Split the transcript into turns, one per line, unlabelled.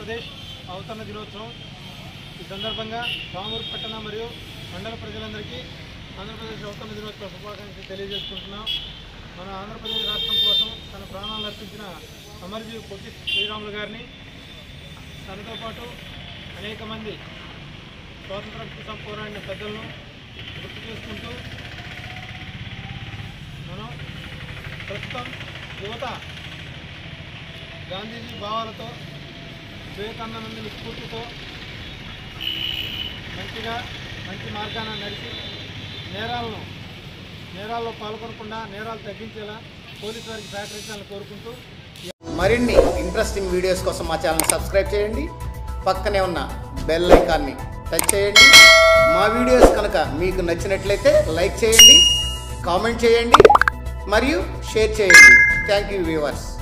ఆంధ్రప్రదేశ్ అవతరణ దినోత్సవం ఈ సందర్భంగా పామూరు పట్టణ మరియు మండల ప్రజలందరికీ ఆంధ్రప్రదేశ్ అవతరణ దినోత్సవ శుభాకాంక్షలు తెలియజేసుకుంటున్నాం. మన ఆంధ్రప్రదేశ్ రాష్ట్రం కోసం తన ప్రాణాలను అర్పించిన అమరజీవి పొట్టి శ్రీరాములు గారిని, తనతో పాటు అనేక మంది స్వాతంత్రం కోసం పోరాడిన పెద్దలను గుర్తు చేసుకుంటూ మనం ప్రస్తుతం యువత గాంధీజీ భావాలతో, వివేకానంద స్ఫూర్తితో మంచి మార్గాన నడిచి నేరాల్లో పాల్గొనకుండా నేరాలు తగ్గించేలా పోలీసు వారికి సహకరించాలని కోరుకుంటూ
మరిన్ని ఇంట్రెస్టింగ్ వీడియోస్ కోసం మా ఛానల్ సబ్స్క్రైబ్ చేయండి. పక్కనే ఉన్న బెల్ ఐకాన్ని టచ్ చేయండి. మా వీడియోస్ కనుక మీకు నచ్చినట్లయితే లైక్ చేయండి, కామెంట్ చేయండి మరియు షేర్ చేయండి. Thank you viewers.